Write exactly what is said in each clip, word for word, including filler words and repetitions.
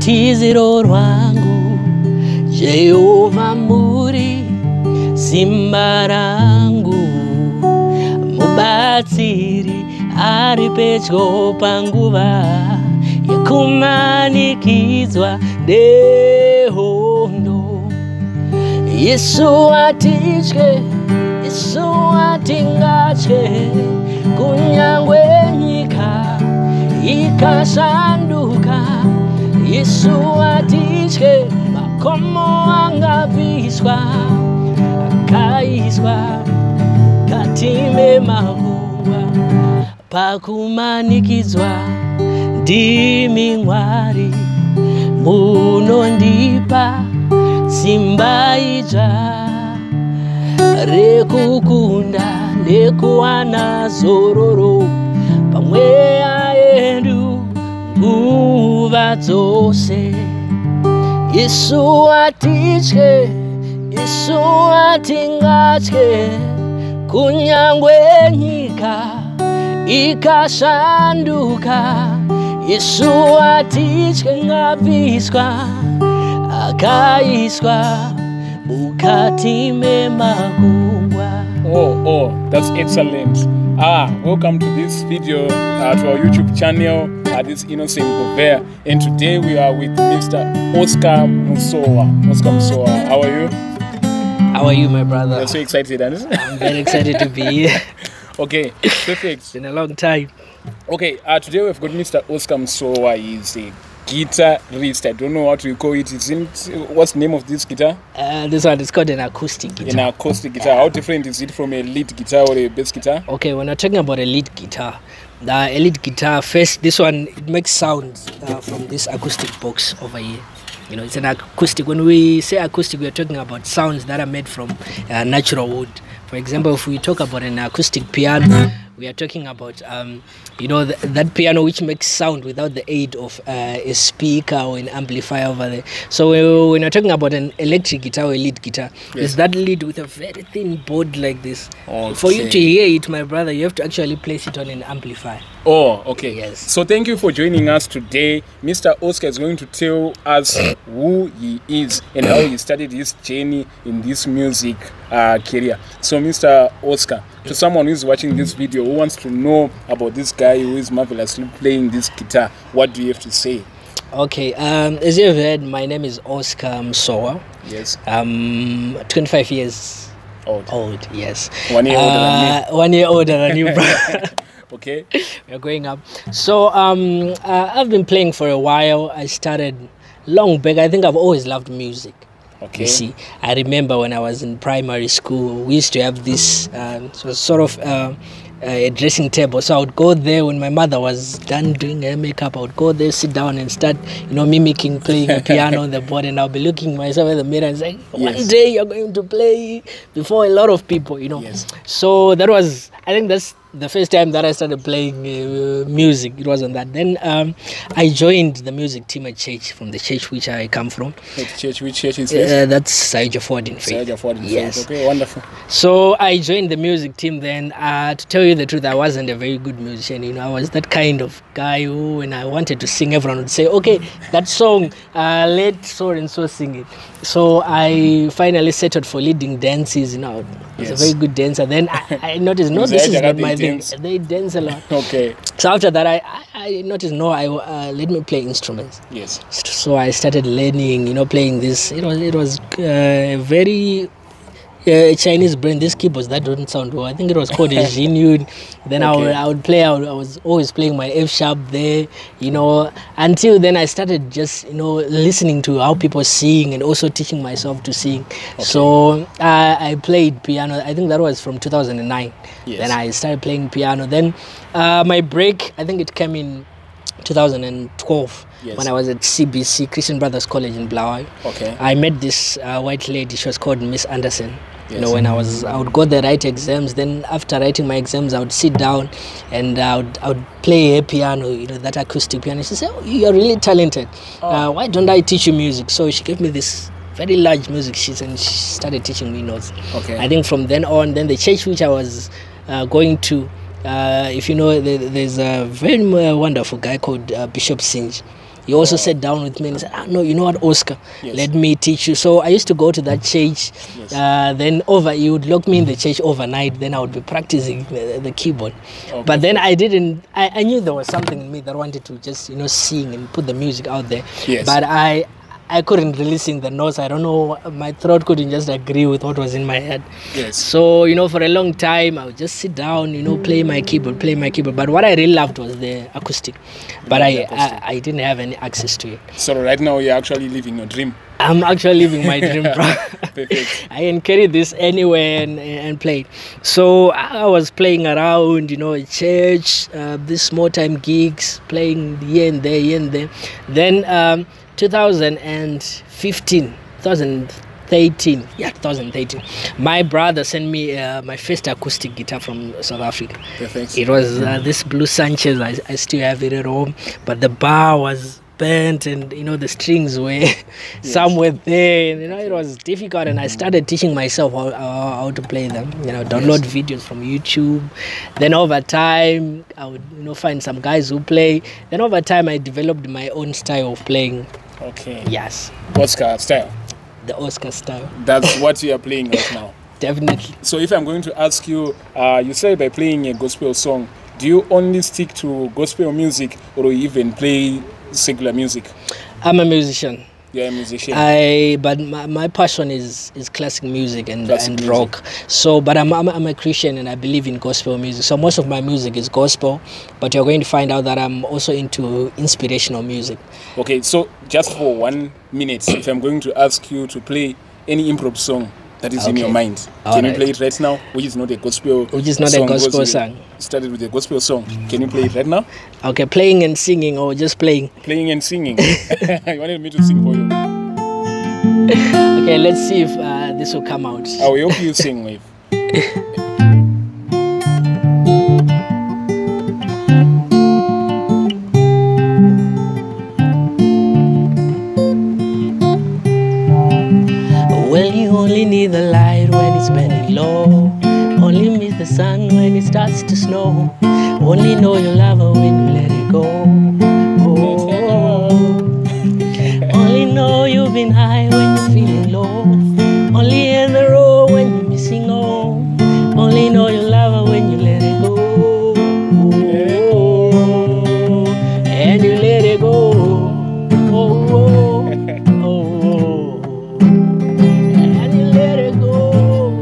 rutiziro rwangu, Jehova muri simba rangu, mubatsiri ari pedyo panguva yakumanikidzwa nehondo. Yesu atitye, Yesu atingatye, kunyangwe nyika ikashanduka. Yesu atitye, makomo angabviswa akaiswa katime makungwa. Pakumanikidzwa ndimi Mwari, munondipa simba idzva rekukunda nekuwana zororo pamweya yedu nguva dzose. Yesu atitye, Yesu atingatye, kunyangwe nyika ikashanduka. Yesu atitye, ngabviswa akaiswa mukati memakungwa. Oh, oh, that's excellent. Ah, welcome to this video, uh, to our YouTube channel. Uh, this is Innocent Govea, and today we are with Mister Oscar Musowa. Oscar Musowa, how are you? How are you, my brother? You're so excited, and I'm very excited to be here. Okay, perfect. It's been a long time. Okay, uh, today we've got Mister Oscar Musowa. He's a guitarist. I don't know what we call it. Isn't what's the name of this guitar? Uh, this one is called an acoustic guitar. An acoustic guitar. How different is it from a lead guitar or a bass guitar? Okay, when we're talking about a lead guitar, the lead guitar first, this one it makes sounds uh, from this acoustic box over here. You know, it's an acoustic. When we say acoustic, we are talking about sounds that are made from uh, natural wood. For example, if we talk about an acoustic piano, we are talking about, um, you know, th that piano which makes sound without the aid of uh, a speaker or an amplifier over there. So uh, when you're talking about an electric guitar or a lead guitar, yes, it's that lead with a very thin board like this. Okay. For you to hear it, my brother, you have to actually place it on an amplifier. Oh, okay. Yes. So thank you for joining us today. Mister Oscar is going to tell us who he is and how he started his journey in this music uh, career. So Mister Oscar, to someone who is watching this video who wants to know about this guy who is marvelously playing this guitar, what do you have to say? Okay, um, as you've heard, my name is Oscar Musowa. Yes. Um, twenty-five years old. Old, yes. One year older uh, than me. One year older than you, bro. Okay. We're going up. So um, uh, I've been playing for a while. I started long back. I think I've always loved music. Okay. You see, I remember when I was in primary school, we used to have this um, so sort of uh, a dressing table. So I would go there when my mother was done doing her makeup. I would go there, sit down and start, you know, mimicking, playing a piano on the board. And I'll be looking myself in the mirror and saying, one yes, day you're going to play before a lot of people, you know. Yes. So that was, I think that's the first time that I started playing uh, music. It was on that. Then um, I joined the music team at church, from the church which I come from. Which church? Which church is this? Uh, that's Saija Ford in Faith. Saija Ford in Yes. Faith. Okay, wonderful. So I joined the music team then. Uh, to tell you the truth, I wasn't a very good musician. You know, I was that kind of guy who, when I wanted to sing, everyone would say, okay, that song, uh, let so and so sing it. So I finally settled for leading dances. You know, I was yes. a very good dancer. Then I, I noticed, no, this is not my thing. They dance a lot. Okay. So after that, I, I, I noticed, no, I uh, let me play instruments. Yes. So I started learning, you know, playing this. It was it was uh, very uh, Chinese brand. This keyboards that don't sound well. I think it was called a Xinyu. Then okay. I would I would play. I, would, I was always playing my F sharp there, you know. Until then, I started just you know listening to how people sing and also teaching myself to sing. Okay. So uh, I played piano. I think that was from two thousand nine. Yes. Then I started playing piano. Then uh, my break, I think it came in two thousand twelve. Yes. When I was at C B C, Christian Brothers College in Blaawai. Okay. I met this uh, white lady. She was called Miss Anderson. Yes. You know, when I was, I would go there, write exams. Then after writing my exams, I would sit down and I would, I would play a piano, you know, that acoustic piano. She said, oh, you're really talented. Oh. Uh, why don't I teach you music? So she gave me this very large music sheets and she started teaching me notes. Okay. I think from then on, then the church which I was uh, going to, uh, if you know, the, there's a very wonderful guy called uh, Bishop Sinj. He also sat down with me and said, ah, no, you know what, Oscar, Yes. let me teach you. So I used to go to that church. Yes. Uh, then over, he would lock me in the church overnight. Then I would be practicing the, the keyboard. Okay. But then I didn't, I, I knew there was something in me that wanted to just, you know, sing and put the music out there. Yes. But I, I couldn't release in the notes. I don't know, my throat couldn't just agree with what was in my head. Yes. So, you know, for a long time, I would just sit down, you know, play my keyboard, play my keyboard. But what I really loved was the acoustic. But I, the acoustic. I, I didn't have any access to it. So right now you're actually living your dream. I'm actually living my dream, bro. Perfect. I can carry this anywhere and, and play. So I was playing around, you know, at church, uh, these small time gigs, playing here and there, here and there. Then um, two thousand fifteen, twenty thirteen, yeah, twenty thirteen, my brother sent me uh, my first acoustic guitar from South Africa. Perfect. It was uh, this Blue Sanchez. I, I still have it at home, but the bar was bent, and you know the strings were somewhere there, and you know it was difficult. And I started teaching myself how, how, how to play them. You know, download Yes. videos from YouTube. Then over time, I would you know find some guys who play. Then over time, I developed my own style of playing. Okay. Yes, Oscar style. the Oscar style, That's what you are playing right now. definitely. So if I'm going to ask you, uh, you say by playing a gospel song, do you only stick to gospel music or you even play secular music? I'm a musician. You're a musician. I but my, my passion is is classic music and, Classic and music. rock. So, but I'm, I'm I'm a Christian and I believe in gospel music. So most of my music is gospel, but you're going to find out that I'm also into inspirational music. Okay, so just for one minute, if I'm going to ask you to play any improv song that is in Okay. your mind, All can you right. play it right now? Which is not a gospel Which is not a song, gospel because you song. Started with a gospel song. Can you play it right now? Okay, playing and singing or just playing. Playing and singing. You wanted me to sing for you. Okay, let's see if uh, this will come out. I will help you sing with. Well, you only need the light when it's burning low. Only miss the sun when it starts to snow. Only know you love her when you let it go. Oh. Only know you've been high when you're feeling low. Only in the road when you're missing home. Only know you love her when you let it go. And you let it go. Oh, oh, oh. And you let it go.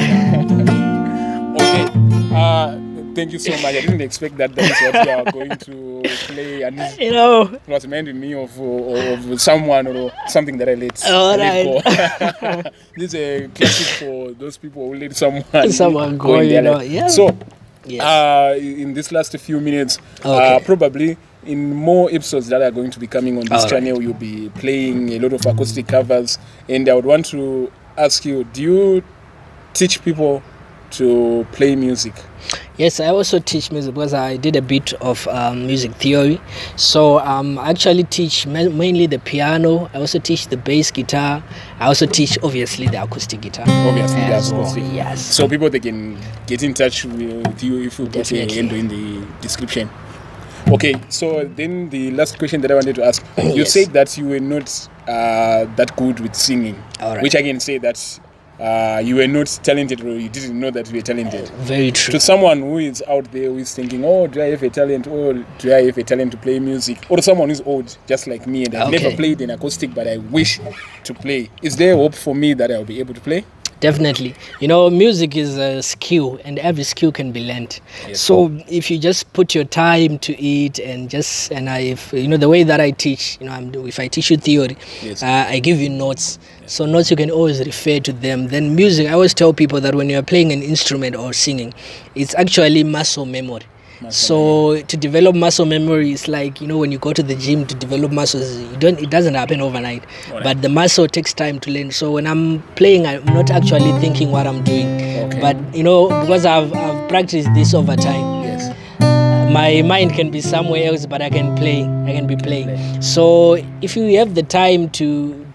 Okay. Uh, thank you so much. I didn't expect that that is what you are going to play. And this You know, was reminding me of, of, of someone or something that I let, All I let right. go. This is a classic for those people who let someone, Someone go, in you their know, life. yeah. So, yes. uh, in this last few minutes, uh, Okay. probably in more episodes that are going to be coming on this All right. channel, you'll be playing a lot of acoustic covers. And I would want to ask you, do you teach people to play music? Yes, I also teach music because I did a bit of um, music theory. So um, I actually teach ma- mainly the piano. I also teach the bass guitar. I also teach, obviously, the acoustic guitar. Obviously, as that's well. acoustic. Yes. So people, they can get in touch with you if you put a Definitely. handle in the description. Okay, so then the last question that I wanted to ask, you Yes. said that you were not uh, that good with singing, All right. which I can say that uh, you were not talented or you didn't know that you were talented. Very true. To someone who is out there who is thinking, oh, do I have a talent, or do I have a talent to play music, or to someone who's old, just like me, and I've Okay. never played an acoustic, but I wish to play, is there hope for me that I'll be able to play? Definitely. You know, music is a skill and every skill can be learned. Yes. So if you just put your time to it and just, and I, if, you know, the way that I teach, you know, I'm, if I teach you theory, Yes. uh, I give you notes. So notes, you can always refer to them. Then music, I always tell people that when you're playing an instrument or singing, it's actually muscle memory. So to develop muscle memory is like, you know, when you go to the gym to develop muscles, you don't, it doesn't happen overnight. Alright. But the muscle takes time to learn. So when I'm playing, I'm not actually thinking what I'm doing. Okay. But, you know, because I've, I've practiced this over time, Yes. my mind can be somewhere else, but I can play. I can be playing. So if you have the time to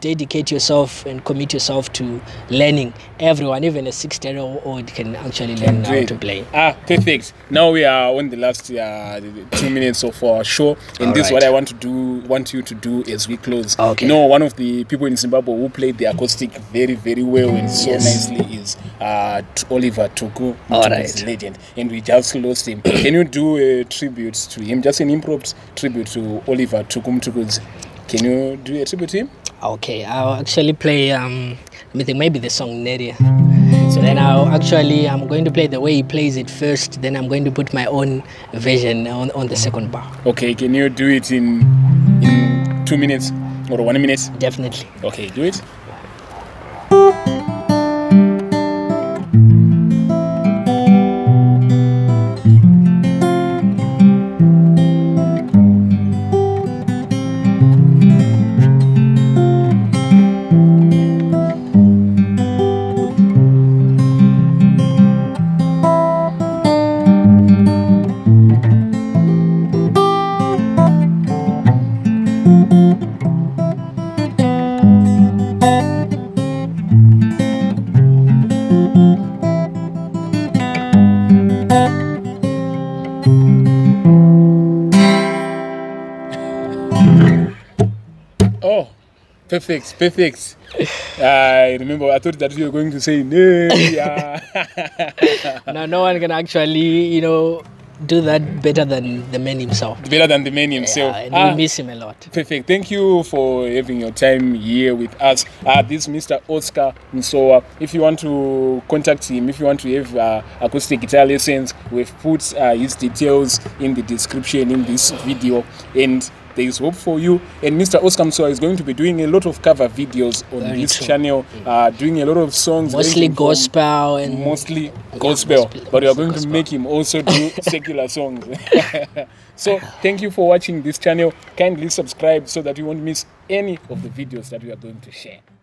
dedicate yourself and commit yourself to learning, everyone, even a sixteen-year-old, can actually learn how Great. to play. Ah, perfect. Now we are on the last uh, two minutes of our show, and All this is right. what I want to do. Want you to do as we close. Okay. You know, one of the people in Zimbabwe who played the acoustic very, very well and so Yes. nicely is uh, T- Oliver Tuku. All Tuku right. is a legend, and we just lost him. Can you do a tribute to him? Just an impromptu tribute to Oliver Tuku Mtukudzi. Can you do a tribute to him? Okay, I'll actually play, um, let me think, maybe the song Neria. So then I'll actually, I'm going to play the way he plays it first, then I'm going to put my own version on, on the second bar. Okay, can you do it in, in two minutes or one minute? Definitely. Okay, do it. Oh, perfect, perfect. I remember I thought that you were going to say no. Yeah. Now, no one can actually, you know, do that better than the man himself. Better than the man himself. Yeah, and Ah, we miss him a lot. perfect. Thank you for having your time here with us. Uh, this is Mister Oscar Msowa. If you want to contact him, if you want to have uh, acoustic guitar lessons, we've put uh, his details in the description in this video, and there is hope for you. And Mister Oscar Msowa is going to be doing a lot of cover videos on Very this true. channel, uh, doing a lot of songs. Mostly ranging from- gospel and mostly gospel, gospel, but we are mostly going to gospel. make him also do secular songs. So thank you for watching this channel. Kindly subscribe so that you won't miss any of the videos that we are going to share.